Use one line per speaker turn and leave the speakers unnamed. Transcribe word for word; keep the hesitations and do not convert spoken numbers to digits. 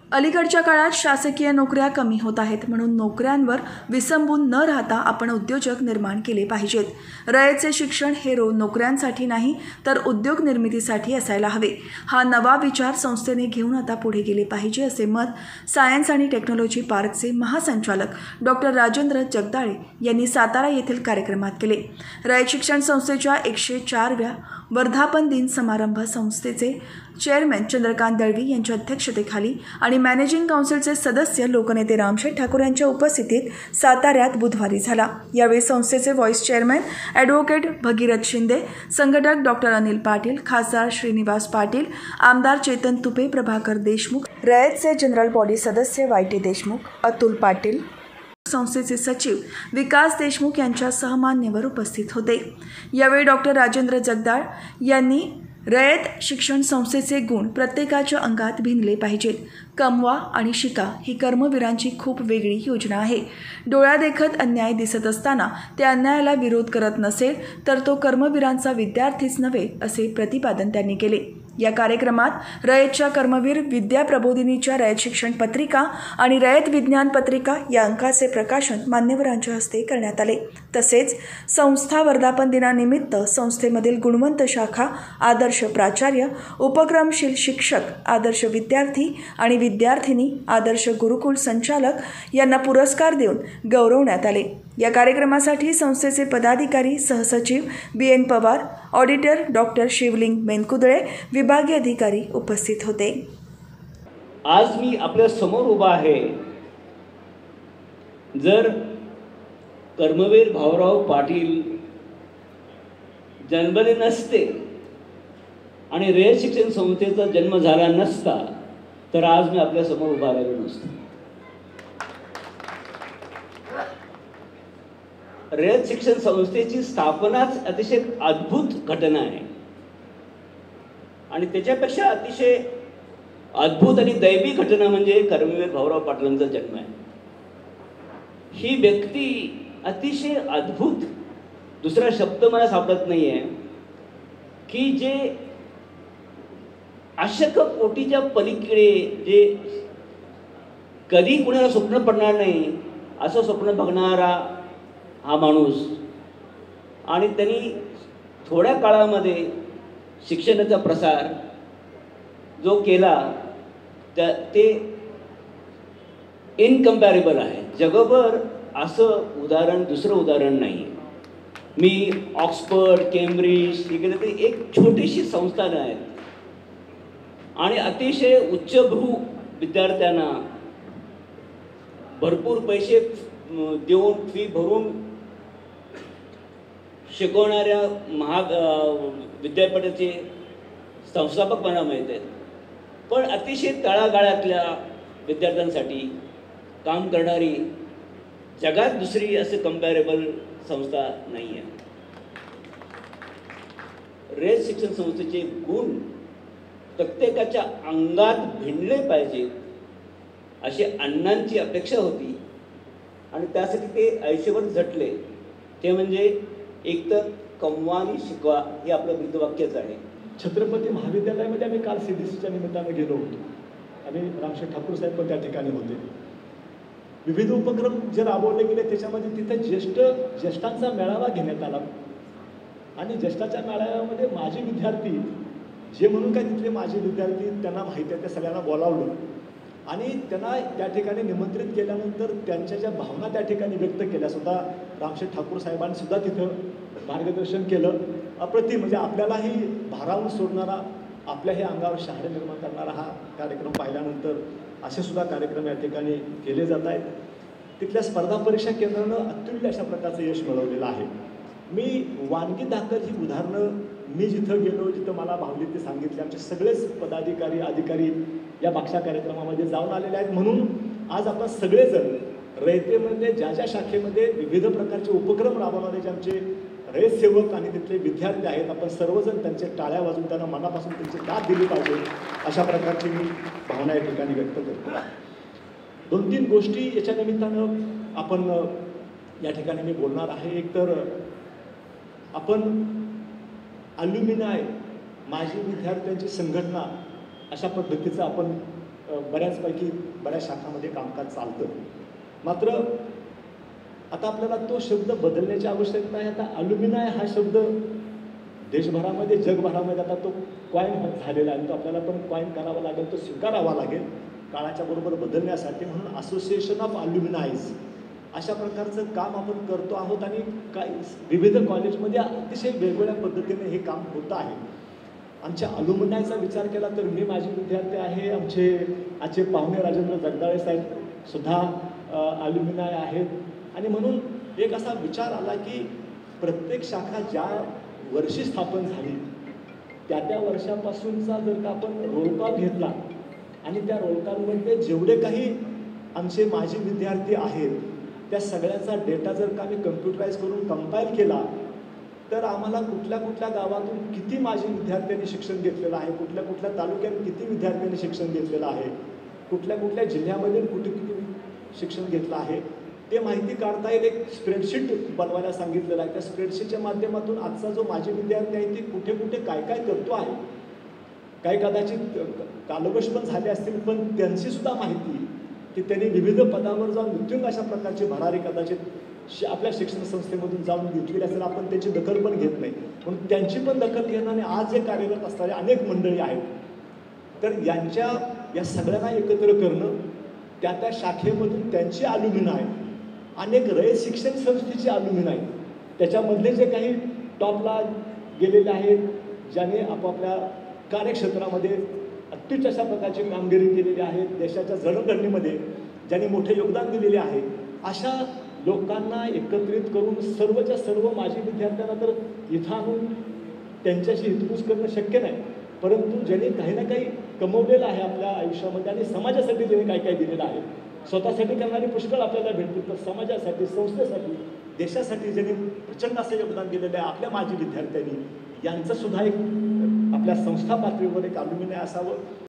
अलीकडच्या काळात शासकीय नोकऱ्या कमी होत आहेत, म्हणून नोकऱ्यांवर विसंबून न राहता आपण उद्योजक निर्माण केले पाहिजेत. रयतचे शिक्षण हे रो नोकऱ्यांसाठी नाही तर उद्योग निर्मितीसाठी असायला हवे. हा नवा विचार संस्थेने घेऊन आता पुढे गेले पाहिजे, असे मत सायन्स आणि टेक्नॉलॉजी पार्कचे महासंचालक डॉक्टर राजेंद्र जगदाळे यांनी सातारा येथील कार्यक्रमात केले. रयत शिक्षण संस्थेच्या एकशे चारव्या वर्धापन दिन समारंभ संस्थेचे चेअरमॅन चंद्रकांत दळवी यांच्या अध्यक्षतेखाली आणि मॅनेजिंग काउन्सिलचे सदस्य लोकनेते रामशेठ ठाकूर यांच्या उपस्थितीत साताऱ्यात बुधवारी झाला. यावेळी संस्थेचे vice chairman advocate Bhagirath Shinde, संघटक डॉक्टर अनिल पाटील, खासदार श्रीनिवास पाटील, आमदार चेतन तुपे, प्रभाकर देशमुख, रयतचे जनरल बॉडी सदस्य वाय टी देशमुख, अतुल पाटील, संस्थेचे सचिव विकास देशमुख यांच्यासह मान्यवर उपस्थित होते. यावेळी डॉक्टर राजेंद्र जगदाळ यांनी रयत शिक्षण संस्थेचे गुण प्रत्येकाच्या अंगात भिनले पाहिजेत. कमवा आणि शिका ही कर्मवीरांची खूप वेगळी योजना आहे. डोळ्यादेखत अन्याय दिसत असताना त्या अन्यायाला विरोध करत नसेल तर तो कर्मवीरांचा विद्यार्थीच नव्हे, असे प्रतिपादन त्यांनी केले. या कार्यक्रमात रयतच्या कर्मवीर विद्या प्रबोधिनीच्या रयत शिक्षण पत्रिका आणि रयत विज्ञान पत्रिका या अंकाचे प्रकाशन मान्यवरांच्या हस्ते करण्यात आले. तसेच संस्था वर्धापन दिनानिमित्त संस्थेमधील गुणवंत शाखा, आदर्श प्राचार्य, उपक्रमशील शिक्षक, आदर्श विद्यार्थी आणि विद्यार्थिनी, आदर्श गुरुकुल संचालक यांना पुरस्कार देऊन गौरवण्यात आले. या कार्यक्रमासाठी संस्थेचे पदाधिकारी, सहसचिव B N Pawar, auditor doctor Shivling Menkudale, विभागीय अधिकारी उपस्थित होते.
आज मी आपल्या समोर उभा आहे. जर कर्मवीर भाऊराव पाटील जन्मले नसते आणि रयत शिक्षण संस्थेचा जन्म झाला नसता तर आज मी आपल्या समोर उभा राहिलो नसतो. रयत शिक्षण संस्थेची स्थापनाच अतिशय अद्भुत घटना आहे आणि त्याच्यापेक्षा अतिशय अद्भुत आणि दैवी घटना म्हणजे कर्मवीर भाऊराव पाटलांचा जन्म आहे. ही व्यक्ती अतिशय अद्भुत, दुसरा शब्द मला सापडत नाही आहे, की जे अशक्य कोटीच्या पलीकडे, जे कधी कुणाला स्वप्न पडणार नाही असं स्वप्न बघणारा हा माणूस, आणि त्यांनी थोड्या काळामध्ये शिक्षणाचा प्रसार जो केला त्या ते इनकम्पॅरेबल आहे. जगभर असं उदाहरण दुसरं उदाहरण नाही. मी ऑक्सफर्ड, केम्ब्रिज इकडे ते एक छोटीशी संस्थान आहे आणि अतिशय उच्चभ्रू विद्यार्थ्यांना भरपूर पैसे देऊन, फी भरून शिकवणाऱ्या महा विद्यापीठाचे संस्थापक मला माहीत आहेत, पण अतिशय तळागाळातल्या विद्यार्थ्यांसाठी काम करणारी जगात दुसरी असं कम्पॅरेबल संस्था नाही आहे. रयत शिक्षण संस्थेचे गुण प्रत्येकाच्या अंगात भिनले पाहिजेत अशी अण्णांची अपेक्षा होती आणि त्यासाठी ते आयुष्यभर झटले. ते म्हणजे एक तर कमवा आणि शिकवा हे आपलं ब्रीदवाक्यच आहे.
छत्रपती महाविद्यालयामध्ये आम्ही काल सी डी सीच्या निमित्तानं गेलो होतो आणि रामशेठ ठाकूर साहेब पण त्या ठिकाणी होते. विविध उपक्रम जे राबवले गेले त्याच्यामध्ये तिथे ज्येष्ठ ज्येष्ठांचा मेळावा घेण्यात आला आणि ज्येष्ठाच्या मेळाव्यामध्ये माजी विद्यार्थी जे म्हणून काय तिथले माजी विद्यार्थी त्यांना माहिती आहे त्या सगळ्यांना बोलावलं आणि त्यांना त्या ठिकाणी निमंत्रित केल्यानंतर त्यांच्या ज्या भावना त्या ठिकाणी व्यक्त केल्या सुद्धा रामशेठ ठाकूर साहेबांनी सुद्धा तिथं मार्गदर्शन केलं. अप्रतिम, म्हणजे आपल्यालाही भारावून सोडणारा, आपल्याही अंगावर शहारे निर्माण करणारा हा कार्यक्रम पाहिल्यानंतर असे सुद्धा कार्यक्रम या ठिकाणी केले जात आहेत. तिथल्या स्पर्धा परीक्षा केंद्रानं अत्युल्य अशा प्रकारचं यश मिळवलेलं आहे. मी वानगी दाखल ही उदाहरणं मी जिथं गेलो, जिथं मला भावली ते सांगितले. आमचे सगळेच पदाधिकारी अधिकारी या मागच्या कार्यक्रमामध्ये जाऊन आलेले आहेत. म्हणून आज आपण सगळेजण रयतेमध्ये ज्या ज्या शाखेमध्ये विविध प्रकारचे उपक्रम राबवणारे जे आमचे रयत सेवक आणि तिथले विद्यार्थी आहेत, आपण सर्वजण त्यांचे टाळ्या वाजवून त्यांना मनापासून त्यांची दाद दिली पाहिजे अशा प्रकारची मी भावना या ठिकाणी व्यक्त करतो. दोन तीन गोष्टी याच्या निमित्तानं आपण या ठिकाणी मी बोलणार आहे. एक तर आपण अल्युमिनाय माजी विद्यार्थ्यांची संघटना अशा पद्धतीचं आपण अ, बऱ्याचपैकी बऱ्याच शाखामध्ये कामकाज चालतं. मात्र आता आपल्याला तो शब्द बदलण्याची आवश्यकता आहे. आता अल्युमिनाय हा शब्द देशभरामध्ये जगभरामध्ये आता तो कॉईन झालेला आहे. तो आपल्याला पण कॉईन करावा लागेल, तो स्वीकारावा लागेल काळाच्या बरोबर बदलण्यासाठी. म्हणून असोसिएशन ऑफ अल्युमिनायज अशा प्रकारचं काम आपण करतो आहोत आणि काही विविध कॉलेजमध्ये अतिशय वेगवेगळ्या पद्धतीने हे काम होतं आहे. आमच्या अल्युमिनायचा विचार केला तर मी माझे विद्यार्थी आहे, आमचे आजचे पाहुणे राजेंद्र जगदाळे साहेब सुद्धा अल्युमिनाय आहेत. आणि म्हणून एक असा विचार आला की प्रत्येक शाखा ज्या वर्षी स्थापन झाली त्या त्या वर्षापासूनचा जर का आपण रोल कॉल घेतला आणि त्या रोल कॉलमध्ये जेवढे काही आमचे माजी विद्यार्थी आहेत त्या सगळ्याचा डेटा जर का आम्ही कम्प्युटराईज करून कंपाईल केला तर आम्हाला कुठल्या कुठल्या गावातून किती माजी विद्यार्थ्यांनी शिक्षण घेतलेलं आहे, कुठल्या कुठल्या तालुक्यात किती विद्यार्थ्यांनी शिक्षण घेतलेलं आहे, कुठल्या कुठल्या जिल्ह्यामध्ये कुठे किती शिक्षण घेतलं आहे ते माहिती काढता येईल. एक स्प्रेडशीट बनवायला सांगितलेलं आहे. त्या स्प्रेडशीटच्या माध्यमातून आजचा जो माजी विद्यार्थी आहे ते कुठे कुठे काय काय करतो आहे, काही कदाचित कालवश पण झाले असतील पण त्यांची सुद्धा माहिती की त्यांनी विविध पदावर जाऊन नित्युंग अशा प्रकारची भरारी कदाचित आपल्या शिक्षण संस्थेमधून जाऊन घेतलेली असेल. आपण त्याची दखल पण घेत नाही, म्हणून त्यांची पण दखल घेणं आणि आज जे कार्यरत असणारे अनेक मंडळी आहेत तर यांच्या या सगळ्यांना एकत्र करणं, त्या त्या शाखेमधून त्यांची अल्युमिनाय, अनेक रयत शिक्षण संस्थेची अल्युमिनाय, त्याच्यामधले जे काही टॉपला गेलेले आहेत ज्याने आपापल्या कार्यक्षेत्रामध्ये अत्युच्च अशा प्रकारची कामगिरी केलेली आहे, देशाच्या जडणघडणीमध्ये ज्यांनी मोठे योगदान दिलेले आहे, अशा लोकांना एकत्रित करून सर्वच्या सर्व माजी विद्यार्थ्यांना तर इथं आणून त्यांच्याशी हितगुज करणं शक्य नाही, परंतु ज्यांनी काही ना काही कमवलेलं आहे आपल्या आयुष्यामध्ये आणि समाजासाठी ज्यांनी काही काही दिलेलं आहे, स्वतःसाठी करणारी पुष्कळ आपल्याला भेटतील, तर समाजासाठी, संस्थेसाठी, देशासाठी ज्यांनी प्रचंड असं योगदान दिलेलं आहे आपल्या माजी विद्यार्थ्यांनी, यांचं सुद्धा एक आपल्या संस्था पातळीवर एक अल्युमिनाय असावं